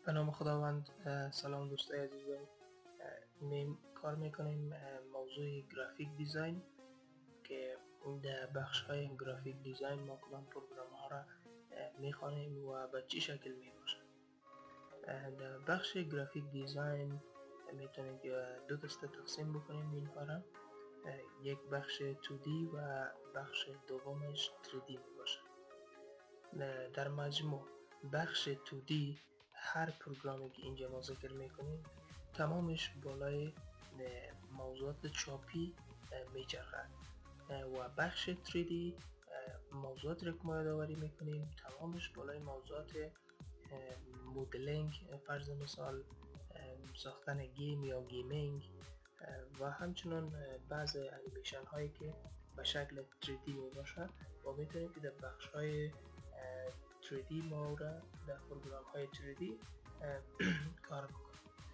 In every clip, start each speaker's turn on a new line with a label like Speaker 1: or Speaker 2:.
Speaker 1: به نام خداوند. سلام دوستای عزیزم. کار میکنیم موضوع گرافیک دیزاین که در بخش های گرافیک دیزاین ما کدام پروگرام ها را میخوانیم و به چی شکل میباشد. در بخش گرافیک دیزاین میتونیم دو دسته تقسیم بکنیم اینها را. یک بخش 2D و بخش دومش 3D میباشد. در مجموع بخش 2D هر پروگرامی که اینجا ما ذکر میکنیم تمامش بالای موضوعات چاپی میچرخد و بخش 3D موضوعات را که ما یادآوری میکنیم تمامش بالای موضوعات مدلینگ، فرض مثال ساختن گیم یا گیمینگ و همچنان بعض انیمیشن هایی که به شکل 3D می باشد و میتونیم که در بخش های 3D ما را در پروگرام های 3D کار بکنیم.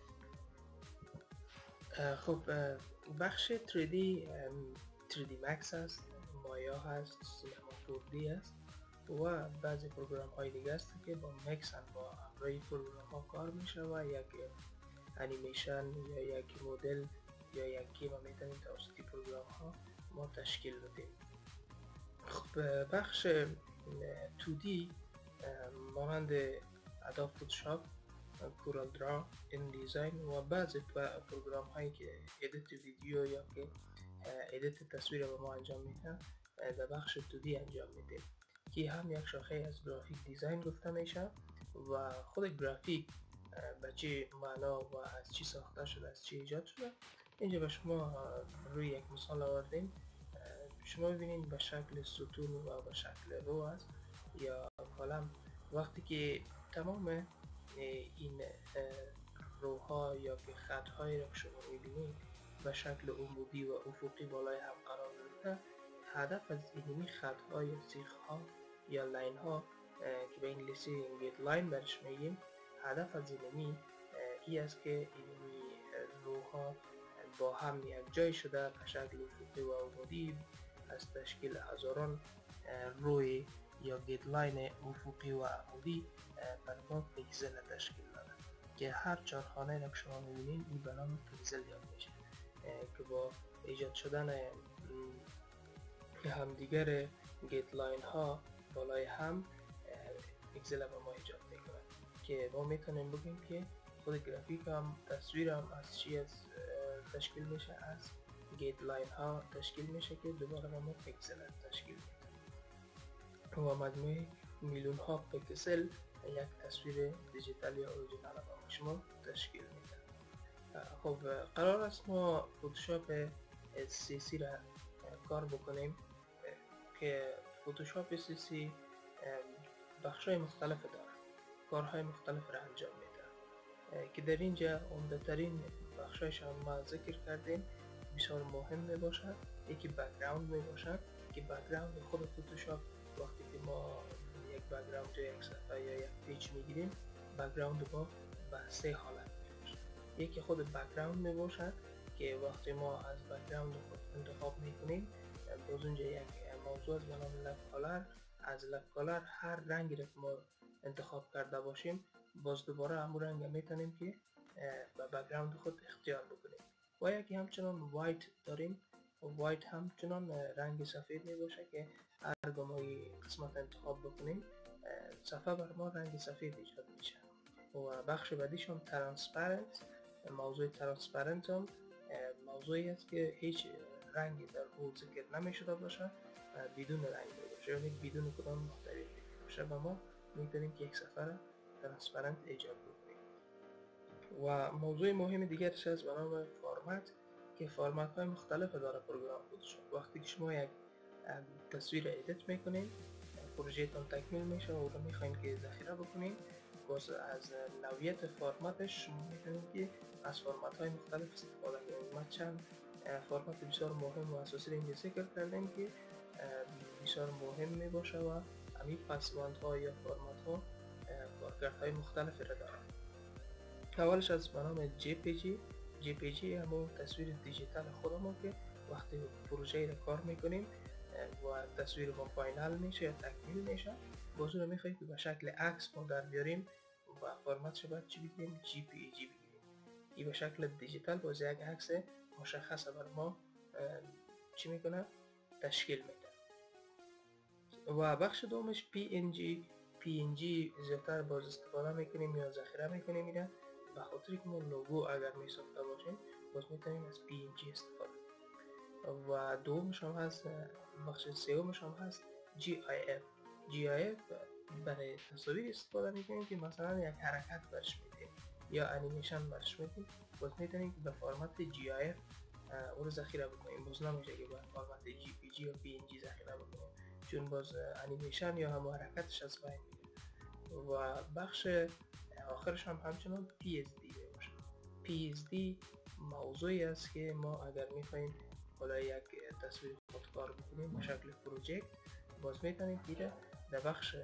Speaker 1: خب بخش 3D Max هست، مایا هست، سینما 4D هست و بعضی پروگرام های دیگه هست که با مکس هم با همراهی پروگرام ها کار میشه و یک انیمیشن یا یک مدل یا یک گیم میتونیم توسط پروگرام ها ما تشکیل بدیم. خب بخش 2D مانند ادوب فتوشاپ، کورل درا، این دیزاین و بعضی پروگرام هایی که ادیت ویدیو یا که ادیت تصویر به ما انجام میدن در بخش 2D انجام میدیم که هم یک شاخه از گرافیک دیزاین گفته میشه و خود گرافیک به چه معنا و از چی ساخته شده، از چی ایجاد شده. اینجا به شما روی یک مثال آوردیم. شما ببینید به شکل ستون و به شکل رو است یا کالم. وقتی که تمام این روها یا که خط‌هایی را که شما می‌بینید به شکل عمودی و افقی بالای هم قرار داده، هدف از اینمی خط‌ها یا سیخ‌ها یا لاین‌ها که به انگلیسی گیت لاین برش میگیم، هدف از اینمی است که اینمی روها با هم یک جای شده به شکل افقی و عمودی از تشکیل هزاران روی یا گیت لاین افقی و عمودی بر ما پیکسل تشکیل داده که هر چهار خانه را که شما می‌بینید این به نام پیکسل یاد میشه که با ایجاد شدن همدیگر گیت لاین ها بالای هم پیکسل به ما ایجاد میکنه که ما میتونیم بگیم که خود گرافیک هم تصویر هم از چی تشکیل میشه، از گیت لاین ها تشکیل میشه که دوباره به ما پیکسل تشکیل میده و مجموعه میلیون ها پیکسل یک تصویر دیجیتال یا اوریجینال به شما تشکیل میده. خب قرار است ما فتوشاپ CC را کار بکنیم که فتوشاپ CC بخش‌های مختلف داره، کارهای مختلف را انجام میده که در اینجا عمده‌ترین بخشایش هم ما ذکر کردیم بسیار مهم می باشد. یکی بک‌گراند می باشد که بک‌گراند خود فتوشاپ وقتی که ما یک بک‌گراند یک صفحه یا یک پیج میگیریم، بک‌گراند ما به سه حالت می باشد. یکی خود بک‌گراند می باشد که وقتی ما از بک‌گراند خود انتخاب میکنیم باز اونجا یک موضوع به نام لب کالر، از لب کالر هر رنگی را که ما انتخاب کرده باشیم باز دوباره همون رنگ میتونیم که به بک‌گراند خود اختیار بکنیم. و یکی همچنان وایت داریم. وایت همچنان رنگ سفید می باشه که هر گاهی قسمت انتخاب بکنیم صفحه بر ما رنگ سفید ایجاد میشه. و بخش بعدیش هم ترانسپرنت. موضوع ترانسپرنت هم موضوعی است که هیچ رنگی در او ذکر نمی شده باشه بدون رنگ باشه، یعنی بدون کدام محتوی باشه و ما میتونیم که یک صفحه را ترانسپرنت ایجاد بکنیم. و موضوع مهم دیگرش از به نام فرمت که فرمت های مختلف داره پروگرام فتوشاپ. وقتی که شما یک تصویر ادیت میکنین پروژه تان تکمیل میشه و میخواین که ذخیره بکنین، باز از نوعیت فرمتش میتونید که از فرمت های مختلف استفاده کنید. ما چند فرمت بسیار مهم و اساسی را اینجا ذکر کردیم که بسیار مهم می باشه و همین پسوند ها یا فرمت ها کارکردهای مختلفی را دارند. اولش از به نام JPG همون تصویر دیجیتال خودمون که وقتی پروژه را کار میکنیم و تصویر ما فاینال میشه یا تکمیل میشه باز رو میخوایم که به شکل عکس ما در بیاریم و فرمتش باید چی بگیریم؟ جی پی ای جی بگیریم. این به شکل دیجیتال باز یک عکس مشخص بر ما چی میکنه؟ تشکیل میده. و بخش دومش پی ان جی زیادتر باز استفاده میکنیم یا ذخیره میکنیم میره، به خاطر که ما لوگو اگر میساخته باشیم باز میتونیم از پی ان جی استفاده. و دومش هم هست، بخش سومش هم هست جی آی اف برای تصاویر استفاده میکنیم که مثلا یک حرکت برش میدیم یا انیمیشن برش میدیم، باز میتونیم که به فرمت جی آی اف اون رو ذخیره بکنیم. باز نمیشه که به فرمت جی پی جی یا پی ان جی ذخیره بکنیم، چون باز انیمیشن یا هم حرکتش از بین میره. و بخش آخرش هم همچنان پی اس دی باشه. پی اس دی موضوعی است که ما اگر میخوایم حالا یک تصویر خودکار بکنیم به شکل پروژکت، باز میتونیم که در بخش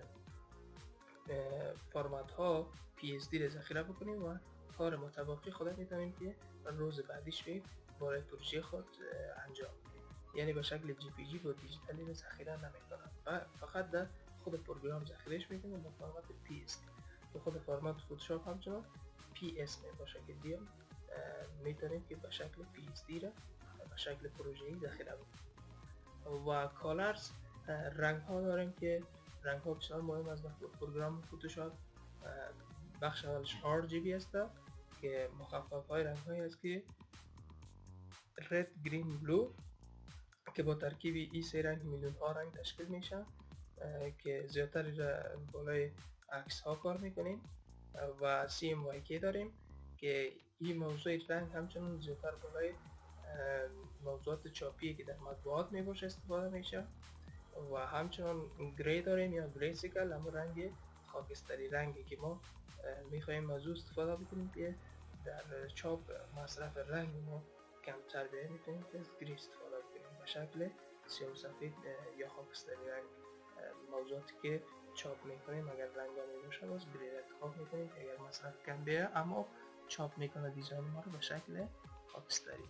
Speaker 1: فرمت ها پی اس دی رو ذخیره بکنیم و کار متباقی خود میتونیم که روز بعدیش به برای پروژه خود انجام بدیم. یعنی به شکل جی پی جی و دیجیتالی رو ذخیره نمیکنم و فقط در خود پروگرام ذخیرهش میکنیم با فرمت پی اس دی. به خود فرمت فوتوشاپ همچنان پی اس می باشه که دیم میتونیم که به شکل پی اس دی را به شکل پروژه‌ای ذخیره بکنیم. و کالرز رنگ ها داریم که رنگ ها بسیار مهم است در پروگرام فوتوشاپ. بخش اولش RGB است که مخفف های رنگ هایی است که رد، گرین، بلو که با ترکیب این سه رنگ میلیون ها رنگ تشکیل میشه که زیادتر بالای عکس ها کار میکنیم. و CMYK داریم که این موضوع رنگ همچنان زیادتر بالای موضوعات چاپی که در مطبوعات میباشه استفاده میشه. و همچنان گری داریم یا گریسیکل، همون رنگ خاکستری، رنگی که ما میخوایم از او استفاده بکنیم که در چاپ مصرف رنگ ما کمتر بیاییم، میتونیم که از گری استفاده بکنیم به شکل سیاه و سفید یا خاکستری رنگ. موضوعاتی که چاپ میکنیم اگر رنگ ها میباشه باز گری را انتخاب میکنیم که اگر مصرف کم بیایه اما چاپ میکنه دیزاین ما رو به شکل خاکستری.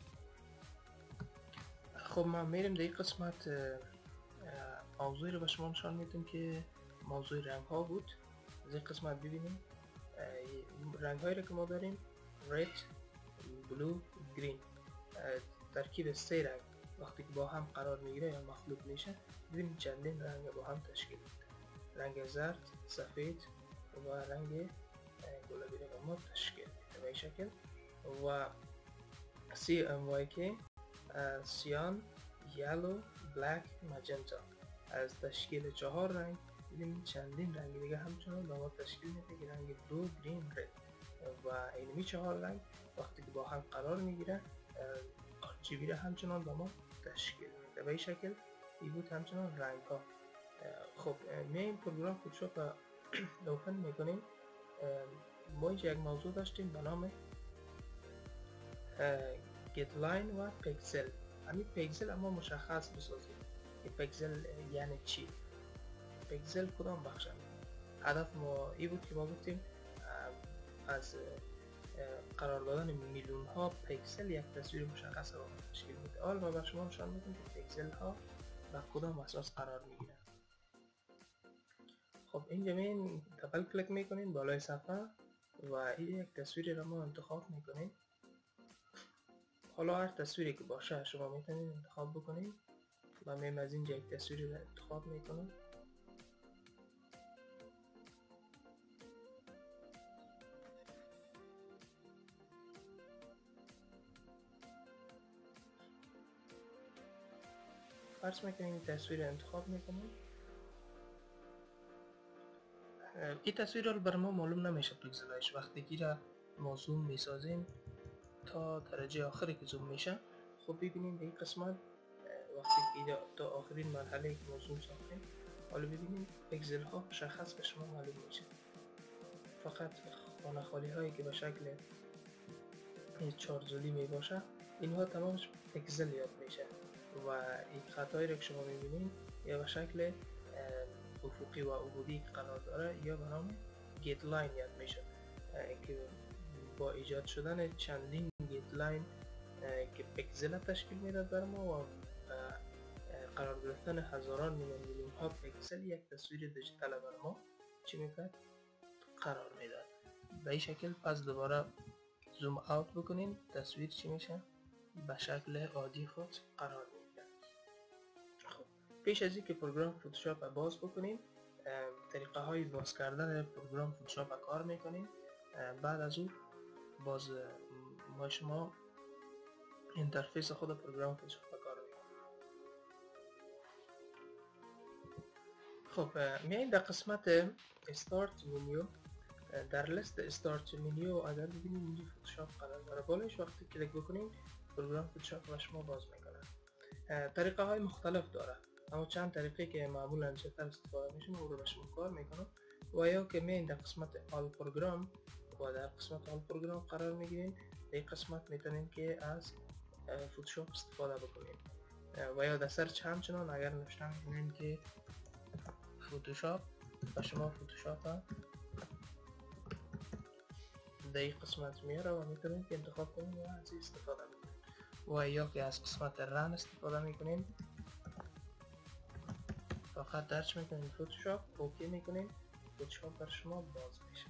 Speaker 1: خب ما میریم در این قسمت موضوعی رو به شما نشان میدم که موضوع رنگ ها بود. از این قسمت ببینیم رنگ هایی رو که ما داریم red، blue، green، ترکیب سه رنگ وقتی که با هم قرار میگیره یا مخلوط میشه ببینیم چندین رنگ با هم تشکیل میده. رنگ زرد، سفید و رنگ گلابی رو ما تشکیل میده به این شکل. و CMYK سیان، یلو، بلک، مجنتا از تشکیل 4 رنگ ببینیم چندین رنگ دیگه همچنان با ما تشکیل میده که رنگ بلو، گرین، رد و اینمی 4 رنگ وقتی که با هم قرار میگیره RGB را همچنان با ما تشکیل میده به این شکل. این بود همچنان رنگ ها. خب میایم پروگرام فوتوشاپ را اوپن میکنیم. ما اینجا یک موضوع داشتیم به نام گت لاین و پکسل. همین پکسل اما مشخص بسازیم که پکسل یعنی چی، پکسل کدام بخش. هدف ما این بود که ما گفتیم از قرار دادن میلیون ها پکسل یک تصویر مشخص را تشکیل میده. حالا ما بر شما نشان میدیم که پکسل ها بر کدام اساس قرار میگیرن. خب اینجا میین دبل کلیک میکنین بالای صفحه و این یک تصویری را ما انتخاب میکنیم. حالا هر تصویری که باشه شما میتونید انتخاب بکنید. من میم از اینجا یک تصویری را انتخاب میکنم. فرض میکنیم این تصویر را انتخاب میکنیم. این تصویر رو بر ما معلوم نمیشه پیکسلایش وقتی که را ما زوم میسازیم تا درجه آخری که زوم میشه. خب ببینیم به این قسمت وقتی که تا آخرین مرحله که ما زوم ساختیم حالا ببینیم پیکسل ها مشخص به شما معلوم میشه. فقط خانه خالی هایی که به شکل چارزولی می باشه اینها تمامش پیکسل یاد میشه و این خطایی را که شما میبینید یا به شکل افقی و عبودی که قرار داره یا به نام گیت لاین یاد میشه که با ایجاد شدن چندین گیت لاین که پیکسل تشکیل میداد بر ما و قرار گرفتن هزاران میلیون ها پیکسل یک تصویر دیجیتال بر ما چی میکرد قرار میداد. به این شکل. پس دوباره زوم اوت بکنیم، تصویر چی میشه؟ به شکل عادی خود قرار میگیره. خب پیش از اینکه پروگرام فتوشاپ را باز بکنیم، طریقه های باز کردن پروگرام فتوشاپ را کار میکنیم. بعد از اون باز ما شما اینترفیس خود پروگرام فتوشاپ را کار میکنیم. خب میاییم در قسمت استارت منیو. در لیست استارت منیو اگر ببینیم اینجا فتوشاپ قرار داره، بالایش وقتی کلیک بکنیم پروگرام فتوشاپ را شما باز میکنه. طریقه های مختلف داره، اما چند طریقه که معمولا چطور استفاده میشن او رو به شما کار میکنم. و یا که میاییم در قسمت آل پروگرام و در قسمت آل پروگرام قرار میگیریم، در این قسمت میتونیم که از فتوشاپ استفاده بکنیم. و یا در سرچ همچنان اگر نوشتن میکنیم که فتوشاپ و شما فتوشاپ ها در این قسمت میاره و میتونیم که انتخاب کنیم و از این استفاده بکنیم. و یا که از قسمت رن استفاده میکنیم، فقط درچ میکنیم فتوشاپ، اوکی میکنیم، فتوشاپ بر شما باز میشه.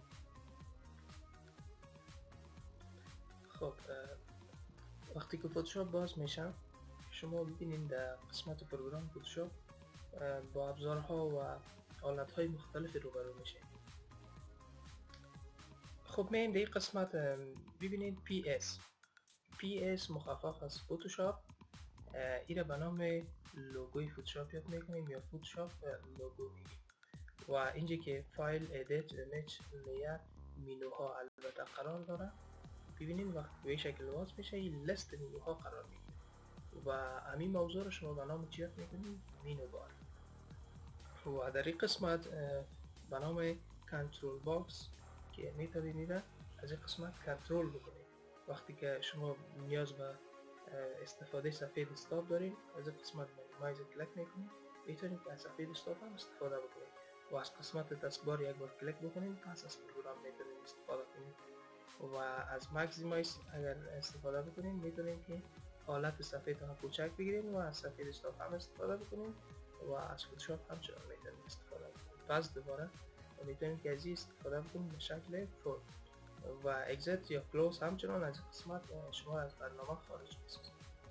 Speaker 1: خب وقتی که فتوشاپ باز میشه شما ببینید در قسمت پروگرام فتوشاپ با ابزارها و حالتهای مختلف روبرو میشه. خب میایم در این قسمت ببینید PS مخفف از فتوشاپ. این را به نام لوگوی فتوشاپ یاد میکنیم یا فتوشاپ لوگو میگیم. و اینجا که فایل، ادیت، ایمیج، لیر، مینوها البته قرار داره. ببینیم وقتی به این شکل باز میشه این لیست مینوها قرار میگیره و همین موضوع رو شما به نام چی یاد میکنیم؟ مینو بار. و در این قسمت به نام کنترل باکس که میتونید از این قسمت کنترل بکنید. وقتی که شما نیاز به استفاده صفحه دسکتاپ دارین، از این قسمت مینیمایز کلیک میکنید، میتونید که از صفحه دسکتاپ هم استفاده بکنید. و از قسمت تسکبار یک بار کلیک بکنید، پس از پروگرام میتونید استفاده کنید. و از ماکسیمایز اگر استفاده بکنید میتونید که حالت صفحه تا کوچک بگیرید و از صفحه دسکتاپ هم استفاده بکنید و از فتوشاپ هم چنان میتونید استفاده بکنید. پس دوباره میتونید که از این استفاده بکنید به شکل فول و اگزیت یا کلوز همچنان از قسمت شما از برنامه خارج میسازید.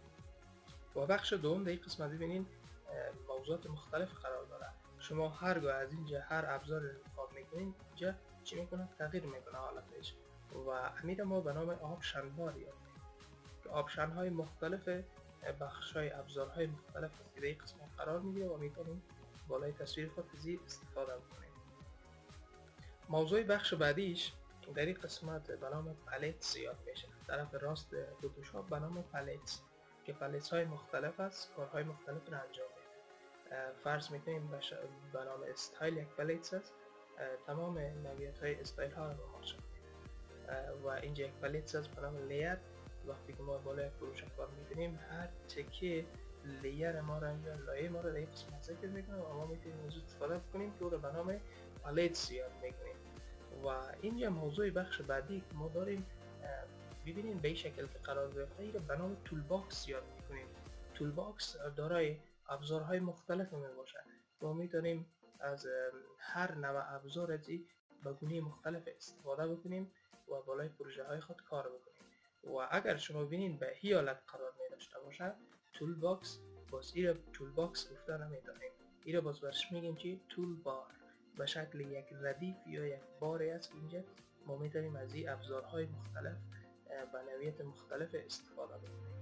Speaker 1: و بخش دوم در این قسمت ببینید موضوعات مختلف قرار داره. شما هرگاه از اینجا هر ابزار انتخاب میکنید اینجا چی میکنه؟ تغییر میکنه حالتش. و امیر ما به نام آپشن بار یاد که آپشن های مختلف بخش های ابزارهای مختلف که در این قسمت قرار میگیره و میتونیم بالای تصویر خود از استفاده کنیم. موضوع بخش بعدیش در این قسمت به نام پلتس یاد میشه. طرف راست فتوشاپ به نام پلتس که پلتس های مختلف است، کارهای مختلف را انجام میده. فرض میکنیم به نام استایل یک پلتس است، تمام نوعیت های استایل ها را با ما شد. و اینجا یک پلتس است به نام لیر. وقتی که ما بالای فروشات کار میکنیم هر تکه لیر ما را یا لایه ما را در این قسمت ذکر میکنه و ما میتونیم از استفاده کنیم که او را به نام پلتس یاد میکنیم. و اینجا موضوع بخش بعدی که ما داریم ببینیم به این شکل که قرار گرفته این به نام تول باکس یاد میکنیم. تول باکس دارای ابزارهای مختلف می باشه. ما میتونیم از هر نوع ابزار از به گونه مختلف استفاده بکنیم و بالای پروژه های خود کار بکنیم. و اگر شما ببینید به هی حالت قرار می داشته باشه تول باکس، باز این تول باکس گفته نمیتونیم، این باز برش میگیم چی؟ تول بار. به شکل یک ردیف یا یک باری است که اینجا ما میتونیم از این ابزارهای مختلف به نوعیت مختلف استفاده بکنیم.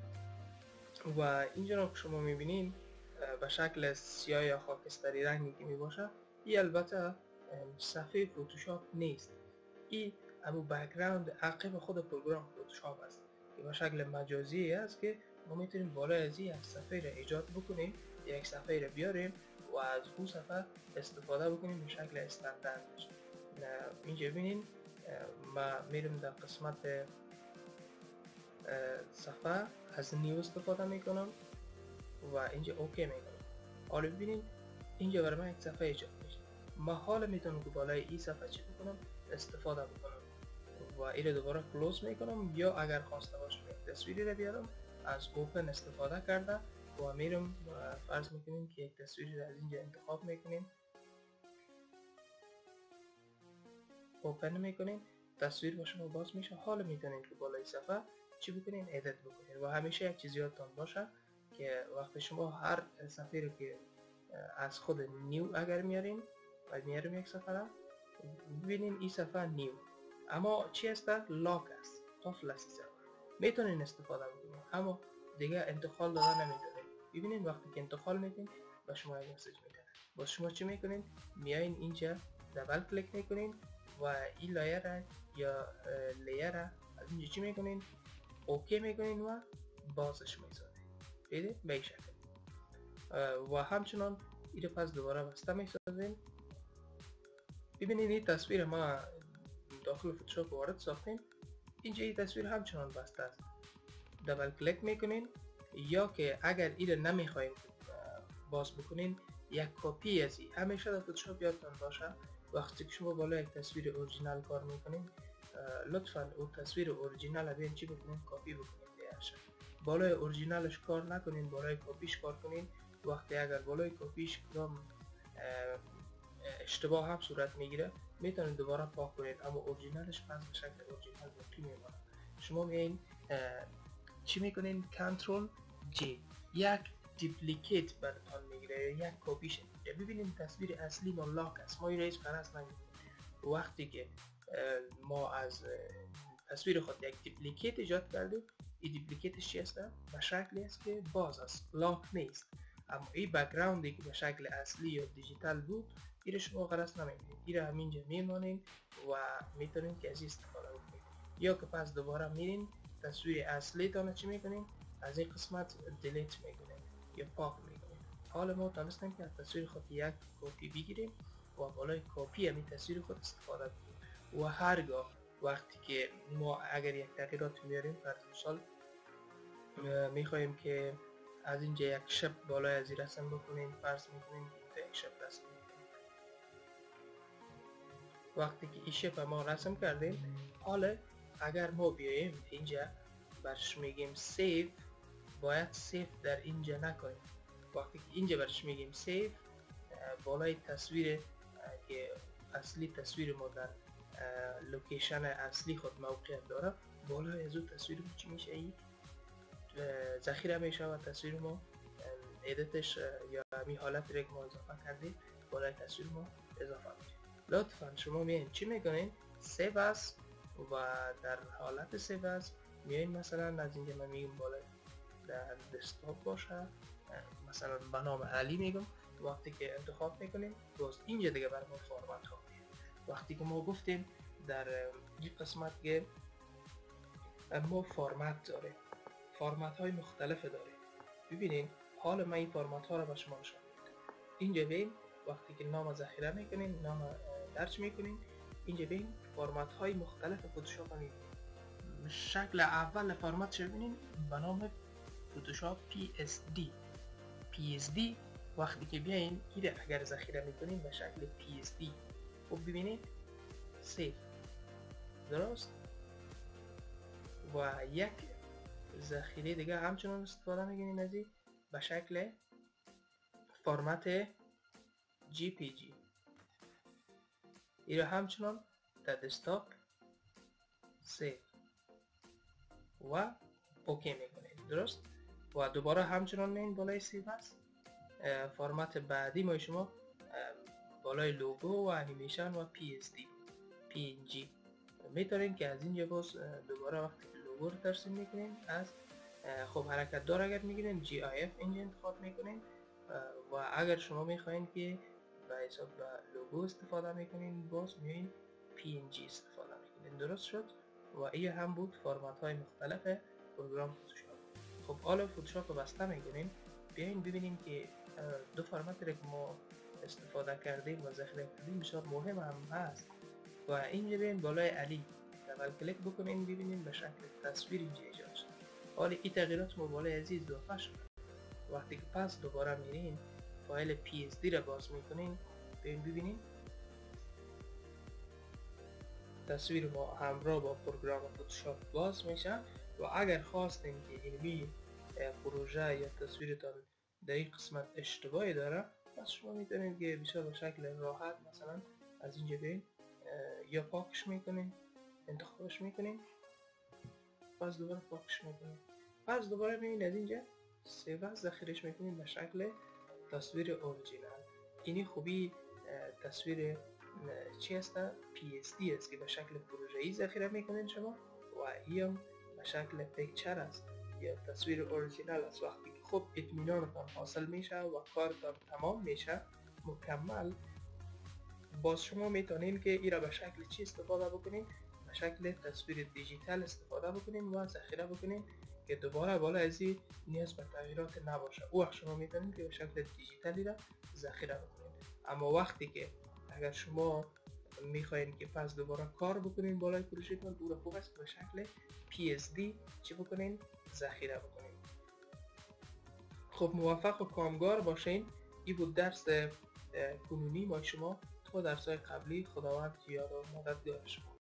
Speaker 1: و اینجا رو که شما میبینید به شکل سیاه یا خاکستری رنگی که میباشه، این البته صفحه فتوشاپ نیست، این ابو بک‌گراند عقب خود پروگرام فتوشاپ است که به شکل مجازی است که ما میتونیم بالای از یک صفحه را ایجاد بکنیم، یک صفحه را بیاریم و از اون صفحه استفاده بکنیم به شکل استانداردش. اینجا ببینید ما میرم در قسمت صفحه از نیو استفاده میکنم و اینجا اوکی میکنم. حالا ببینید اینجا برای من یک صفحه ایجاد میشه. ما حالا میتونم که بالای این صفحه چی بکنم؟ استفاده بکنم و این رو دوباره کلوز میکنم، یا اگر خواسته باشم یک تصویری رو بیارم از اوپن استفاده کرده و میرم فرض میکنیم که یک تصویری رو از اینجا انتخاب میکنیم و اوپن میکنین، تصویر با شما باز میشه. حالا میتونین که بالای صفحه چی بکنین؟ ادیت بکنین. و همیشه یک چیز یادتان باشه که وقتی شما هر صفحه رو که از خود نیو اگر میارین و میاریم یک صفحه را، ببینین این صفحه نیو، اما چی است؟ لاک است، قفل است. میتونین استفاده بکنین اما دیگه انتقال داده نمیتونین. ببینین وقتی که انتقال میکنین با شما یک مسیج میکنه. باز شما چی میکنین؟ میایین اینجا دبل کلیک میکنین و این لایه یا لیر از اینجا چی میکنین؟ اوکی میکنین و بازش میسازین. دیدید به این شکل. و همچنان این پس دوباره بسته میسازین. ببینید این تصویر ما داخل فتوشاپ وارد ساختیم. اینجا این تصویر همچنان بسته است. دبل کلیک میکنین، یا که اگر این نمیخواین باز بکنین یک کپی از این. همیشه در فتوشاپ یادتان باشه وقتی که شما بالا یک تصویر اورجینال کار میکنین لطفا اون تصویر اورجینال بیاین چی بکنین؟ کپی بکنین. بالای اورجینالش کار نکنین، بالای کپیش کار کنین. وقتی اگر بالای کپیش کدام اشتباه هم صورت میگیره میتونید دوباره پاک کنید، اما اورجینالش پس به شکل اورجینال باقی میمونه. شما میایین چی میکنین؟ کنترل جی، یک دیپلیکیت براتون میگیره، یک کپیش. ببینید تصویر اصلی ما لاک است، ما این رئیس پرست نمیکنیم. وقتی که ما از تصویر خود یک دیپلیکیت ایجاد کردیم، این دیپلیکیتش چی است؟ به شکلی است که باز است، لاک نیست. اما این بک‌گراندی که به شکل اصلی یا دیجیتال بود این شما غرض نمیکنید، این همینجا میمانین و میتونین که از استفاده بکنید. یا که پس دوباره میرین تصویر اصلی تانه چی میکنین؟ از این قسمت دیلیت میکنین یا پاک میکنین. حالا ما تانستیم که از تصویر خود یک کپی بگیریم و بالای کپی همین تصویر خود استفاده کنیم. و هرگاه وقتی که ما اگر یک تغییرات میاریم، فرض مثال میخوایم که از اینجا یک شب بالای از این رسم بکنیم، فرض میکنیم که یک شب رسم میکنیم. وقتی که این شب ما رسم کردیم، حالا اگر ما بیاییم اینجا برش میگیم سیو، باید سیو در اینجا نکنیم. وقتی که اینجا برش میگیم سیو، بالای تصویر که اصلی تصویر ما در لوکیشن اصلی خود موقعیت داره، بالای از اون تصویر ما چی میشه؟ این ذخیره میشه و تصویر ما ادیتش یا همین حالت رو که ما اضافه کردیم بالای تصویر ما اضافه میشه. لطفا شما میایین چی میکنین؟ سیو است و در حالت سیو است میایین مثلا از اینجا من میگم بالای در دسکتاپ باشه، مثلا به نام علی میگم. وقتی که انتخاب میکنیم باز اینجا دیگه برای ما فرمت ها میاد. وقتی که ما گفتیم در این قسمت که ما فرمت داره، فرمت های مختلف داره. ببینین حالا من این فرمت ها رو به شما نشون میدم. اینجا ببین وقتی که نام ذخیره میکنین، نام درج میکنین، اینجا ببین فرمت های مختلف فتوشاپ میبینین. شکل اول فرمت رو ببینین به نام فتوشاپ PSD. وقتی که بیاین این اگر ذخیره میکنین به شکل PSD خب ببینید سیف درست. و یک ذخیره دیگه همچنان استفاده میکنین از این به شکل فرمت JPG. این رو همچنان در دسکتاپ سیف و اوکی میکنید درست. و دوباره همچنان میین بالای سیو است. فرمت بعدی ما شما بالای لوگو و انیمیشن و PNG میتونین که از اینجا باز دوباره وقتی که لوگو رو ترسیم میکنین از خب حرکت دار اگر میگیرین GIF اینجا انتخاب میکنین و اگر شما میخواین که به حساب لوگو استفاده میکنین باز میایین PNG استفاده میکنین. درست شد. و این هم بود فرمت های مختلف پروگرام فتوشاپ. خب حالا فتوشاپ رو بسته میکنیم. بیاین ببینیم که دو فرمتی که ما استفاده کردیم و ذخیره کردیم بسیار مهم هم هست. و اینجا بیاین بالای علی دبل کلیک بکنین ببینین به شکل تصویر اینجا ایجاد شد. حالا این تغییرات ما بالای عزیز اضافه شد. وقتی که پس دوباره میرین فایل PSD را باز میکنین بیاین ببینین تصویر ما همراه با پروگرام فتوشاپ باز میشه. و اگر خواستین که این پروژه یا تصویرتان در این قسمت اشتباهی داره پس شما میتونید که بسیار به شکل راحت مثلا از اینجا بیاین یا پاکش میکنین، انتخابش میکنین، پس دوباره پاکش میکنین، پس دوباره میبینید از اینجا سیو از ذخیرش میکنین به شکل تصویر اورجینال. اینی خوبی تصویر چی هست؟ PSD است که به شکل پروژه‌ای ذخیره میکنین شما و این به شکل پیکچر است یا تصویر اورجینال است. وقتی که خوب اطمینانتان حاصل میشه و کارتان تمام میشه مکمل، باز شما میتونین که این را به شکل چی استفاده بکنین؟ به شکل تصویر دیجیتال استفاده بکنین و ذخیره بکنین که دوباره بالا از این نیاز به تغییرات نباشه. او وقت شما میتونین که به شکل دیجیتالی را ذخیره بکنین. اما وقتی که اگر شما میخواین که پس دوباره کار بکنین بالای پروژه‌تون، او را خوب است به شکل PSD چی بکنین؟ ذخیره بکنین. خب موفق و کامگار باشین. این بود درس کنونی ما شما. تا درس‌های قبلی. خداوند یار و مددگار شما.